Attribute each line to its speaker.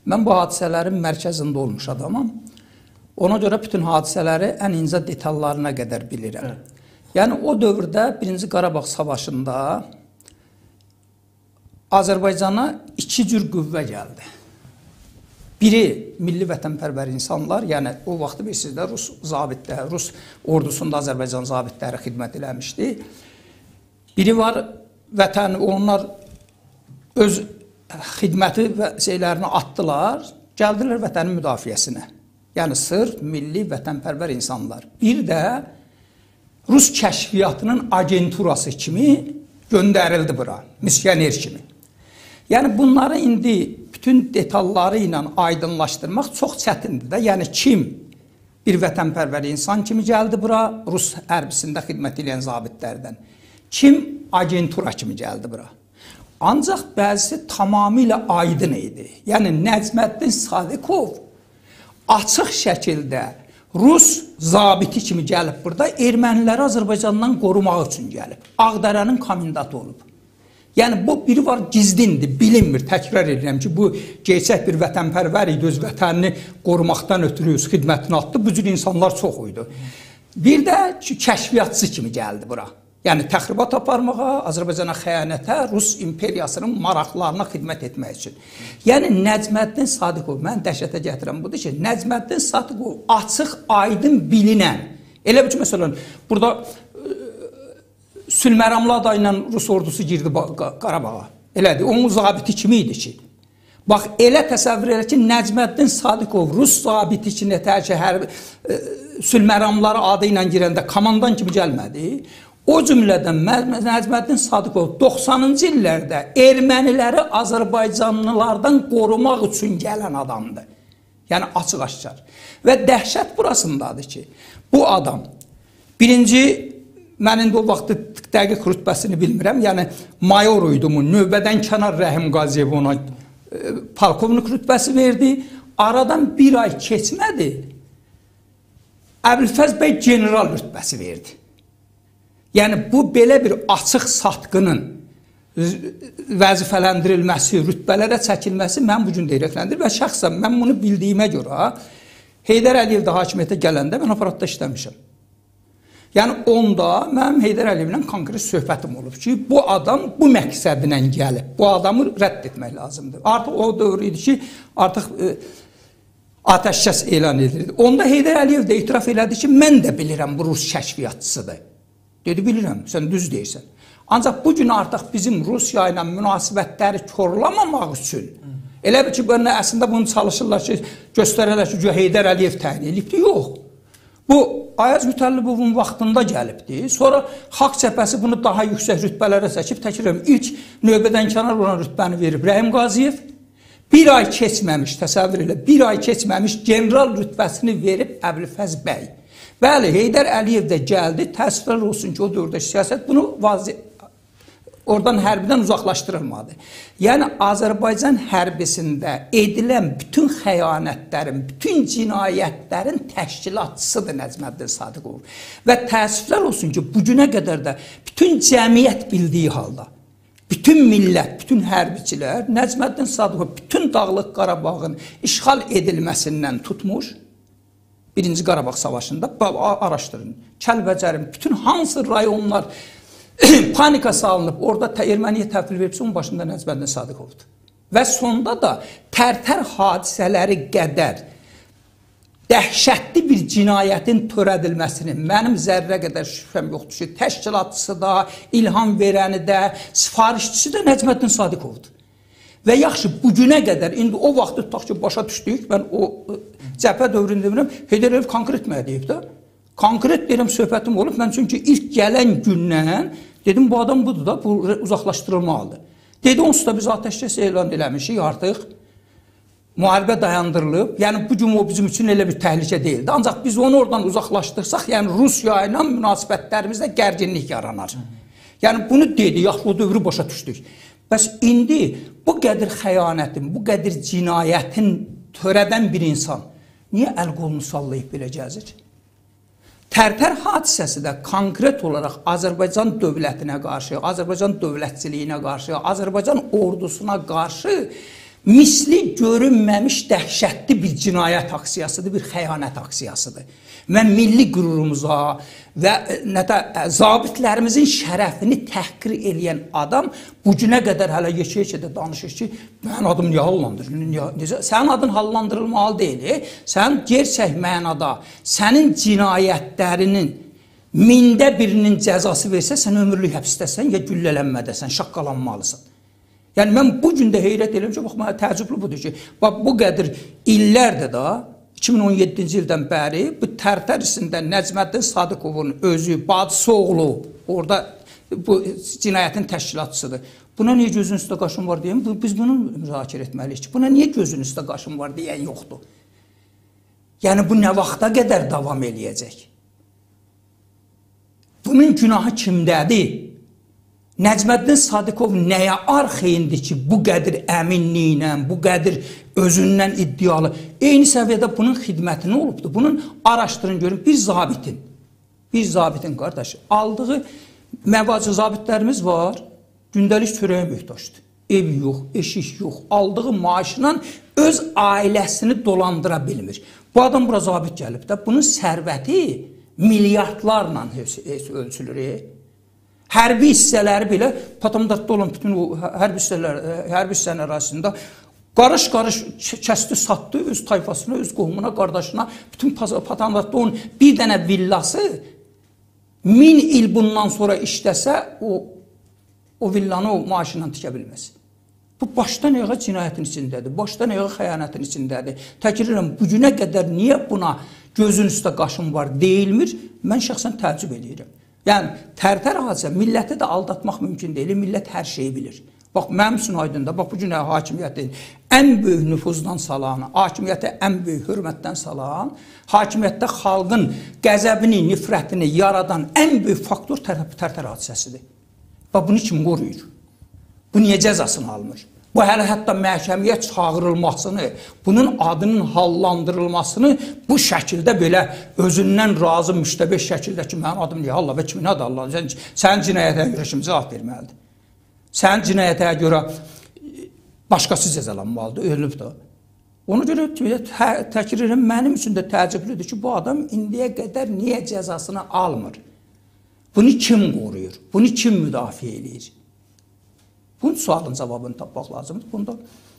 Speaker 1: Mən bu hadisələrin mərkəzində olmuş adamam. Ona görə bütün hadisələri ən incə detallarına qədər bilirəm. Yəni o dövrdə 1-ci Qarabağ savaşında Azərbaycana 2 cür qüvvə gəldi. Biri milli vətənpərvər insanlar, yəni o vaxtı bilirsiniz də Rus zabitlər, Rus ordusunda Azərbaycan zabitləri xidmət eləmişdi. Biri var vətən, onlar öz xidməti və şeylərini atdılar, gəldilər vətənin müdafiəsinə. Yəni sırf milli vətənpərvər insanlar. Bir də Rus kəşfiyyatının agenturası kimi göndərildi bura, misyoner kimi. Yəni bunları indi bütün detalları ilə aydınlaşdırmaq çox çətindir də. Yəni kim bir vətənpərvər insan kimi gəldi bura, Rus hərbisində xidmət edən zabitlərdən. Kim agentura kimi gəldi bura. Ancaq bəzisi tamamilə aydın idi. Yəni Nəcməddin Sadıqov açıq şəkildə Rus zabiti kimi gəlib burada, erməniləri Azərbaycandan qorumaq üçün gəlib. Ağdərənin komendatı olub. Yəni bu biri var gizlindir, bilinmir. Təkrar edirəm ki, bu gerçək bir vətənpərvər idi, öz vətənini qorumaqdan ötürü öz xidmətini atdı. Bu cür insanlar çox idi. Bir də kəşfiyyatçı kimi gəldi bura. Yəni təxribat aparmağa, Azərbaycana xəyanətə, Rus imperiyasının maraqlarına xidmət etmək üçün. Yəni Nəcməddin Sadıqov, mən dəhşətə gətirəm budur ki, Nəcməddin Sadıqov açıq, aydın, bilinən. Elə bir ki, məsələn, burada Sülməramlı adayla Rus ordusu girdi Qarabağa. Elədir, onun zabiti kimi idi ki. Bax, elə təsəvvür elə ki, Nəcməddin Sadıqov Rus zabiti ki, nətər ki, Sülməramları adı ilə girəndə komandan kimi gəlmədi. O cümlədən Nəcməddin Sadıqov 90-cı illərdə erməniləri Azərbaycanlılardan qorumaq üçün gələn adamdır. Yəni açıq-aşkar. Və dəhşət burasındadır ki, bu adam birinci, mən indi o vaxtı dəqiq rütbəsini bilmirəm, yəni mayor uydumu, növbədən kənar Rəhim Qaziyev ona polkovnik rütbəsi verdi. Aradan bir ay keçmədi, Əbülfəz bəy general rütbəsi verdi. Yəni bu belə bir açıq satqının vəzifələndirilməsi, rütbələrə çəkilməsi mən bu gün dirəkləndir və şəxsən mən bunu bildiyimə görə Heydər Əliyev də hakimiyyətə gələndə mən aparatda işləmişəm. Yəni onda mənim Heydər Əliyevlə konkret söhbətim olub ki, bu adam bu məqsədlə gəlib, bu adamı rədd etmək lazımdır. Artıq o dövr idi ki, artıq atəşkəs elan edildi. Onda Heydər Əliyev də etiraf elədi ki, mən də bilirəm bu Rus kəşfiyyatçısıdır. Dedi, bilirəm, sən düz deyirsən. Ancaq bugün artıq bizim Rusiya ilə münasibətləri korlamamaq üçün, elə bir ki, əslində bunu çalışırlar ki, göstərərlər ki, Heydər Əliyev təyin edibdir, yox. Bu, Ayaz Mütəllibovun vaxtında gəlibdir. Sonra Xalq Cəbhəsi bunu daha yüksək rütbələrə çəkib, təkrar ilk növbədən kənar olan rütbəni verib Rəhim Qaziyev. Bir ay keçməmiş, təsəvvür elə, bir ay keçməmiş general rütbəsini verib Əbülfəz bəy. Bəli, Heydər Əliyev də gəldi, təəssüflər olsun ki, o dövrdə siyasət bunu oradan hərbidən uzaqlaşdırılmadı. Yəni, Azərbaycan hərbisində edilən bütün xəyanətlərin, bütün cinayətlərin təşkilatçısıdır Nəcməddin Sadıqov. Və təəssüflər olsun ki, bugünə qədər də bütün cəmiyyət bildiyi halda, bütün millət, bütün hərbiçilər Nəcməddin Sadıqov bütün Dağlıq Qarabağın işğal edilməsindən tutmuş, 1-ci Qarabağ savaşında araşdırın, Kəlbəcərin bütün hansı rayonlar panika salınıb, orada erməniyə təhvil veribsə, onun başında Nəcməddin Sadıqovdur. Və sonda da Tərtər hadisələri qədər dəhşətli bir cinayətin törədilməsinin mənim zərrə qədər şübhəm yoxdur ki, təşkilatçısı da, ilham verəni də, sifarişçisi də Nəcməddin Sadıqovdur. Və yaxşı, bugünə qədər, indi o vaxtı tutaq ki, başa düşdük, mən o cəbhə dövründə bilirəm, Heydər Əliyev konkret mənə deyib də. Konkret deyirəm, söhbətim olub, mən çünki ilk gələn gündən dedim, bu adam budur da, bu uzaqlaşdırılmalıdır. Dedi, onsuz da biz atəşkəs elan eləmişik artıq, müharibə dayandırılıb, yəni bu gün o bizim üçün elə bir təhlükə deyildi. Ancaq biz onu oradan uzaqlaşdırsaq, yəni Rusiya ilə münasibətlərimizdə gərginlik yaranar. Yəni bunu dedi, yaxşı o dövrü başa düşdük. Bəs indi bu qədər xəyanətin, bu qədər cinayətin törədən bir insan niyə əl-qolunu sallayıb belə gəzir? Tərtər hadisəsi də konkret olaraq Azərbaycan dövlətinə qarşı, Azərbaycan dövlətçiliyinə qarşı, Azərbaycan ordusuna qarşı misli görünməmiş dəhşətli bir cinayət aksiyasıdır, bir xəyanət aksiyasıdır. Və milli qürurumuza və zabitlərimizin şərəfini təhqir eləyən adam bu günə qədər hələ yeşə-yeşə danışır ki, mənim adım niyə hallandırılır? Sənin adın hallandırılmalı deyil. Sən gerçək mənada sənin cinayətlərinin mində birinin cəzası versə, sən ömürlük həbsdəsən, ya güllələnmədəsən, şaqqalanmalısan. Yəni, mən bu gün də heyrət edirəm ki, bax, mənə təəccüblü budur ki, bax, bu qədər illərdir da, 2017-ci ildən bəri bu Tərtər içində Nəcməddin Sadıqovun özü, bacısı oğlu, orada bu cinayətin təşkilatçısıdır. Buna niyə gözün üstə qaşın var deyəm, biz bunu müzakirə etməliyik ki, buna niyə gözün üstə qaşın var deyən yoxdur. Yəni, bu nə vaxta qədər davam eləyəcək? Bunun günahı kimdədir? Nəcməddin Sadıqov nəyə arxeyindir ki, bu qədər əminliklə, bu qədər özündən iddialı, eyni səviyyədə bunun xidməti nə olubdur? Bunun araşdırın görün, bir zabitin qardaşı, aldığı məvacı zabitlərimiz var, gündəlik çörəyə möhtaçdır. Ev yox, eşik yox, aldığı maaşla öz ailəsini dolandıra bilmir. Bu adam bura zabit gəlib də, bunun sərvəti milyardlarla ölçülür. Hərbi hissələri belə Patamdatda olan bütün o hərbi hissənin arasında qarış-qarış kəsdi, satdı öz tayfasına, öz qohumuna, qardaşına. Bütün Patamdatda onun bir dənə villası 1000 il bundan sonra işləsə o villanı o maaşından tikə bilməz. Bu başdan ayağa cinayətin içindədir, başdan ayağa xəyanətin içindədir. Təkrar edirəm, bugünə qədər niyə buna gözün üstə qaşın var deyilmir, mən şəxsən təəccüb edirəm. Yəni, Tərtər hadisə, milləti də aldatmaq mümkün deyil, millət hər şeyi bilir. Bax, mənim üçün aydındır, bax, bu günə hakimiyyətin ən böyük nüfuzdan salan, hakimiyyətə ən böyük hörmətdən salan, hakimiyyətdə xalqın qəzəbini, nifrətini yaradan ən böyük faktor Tərtər hadisəsidir. Bax, bunu kim qoruyur? Bu niyə cəzasını almır? Bu hələ hətta məhkəməyə çağırılmasını, bunun adının hallandırılmasını bu şəkildə belə özündən razı müştəbeh şəkildə ki, mənim adım niyə Allah və kimin adı Allah? Sənin cinayətə görə kim cavab verməlidir? Sənin cinayətə görə başqası cəzalanmalıdır, ölüb də. Ona görə təkrar edirəm, mənim üçün də təəccüblüdür ki, bu adam indiyə qədər niyə cəzasını almır? Bunu kim qoruyur? Bunu kim müdafiə edir? Bunun sualın cavabını tapmaq lazımdır. Bunda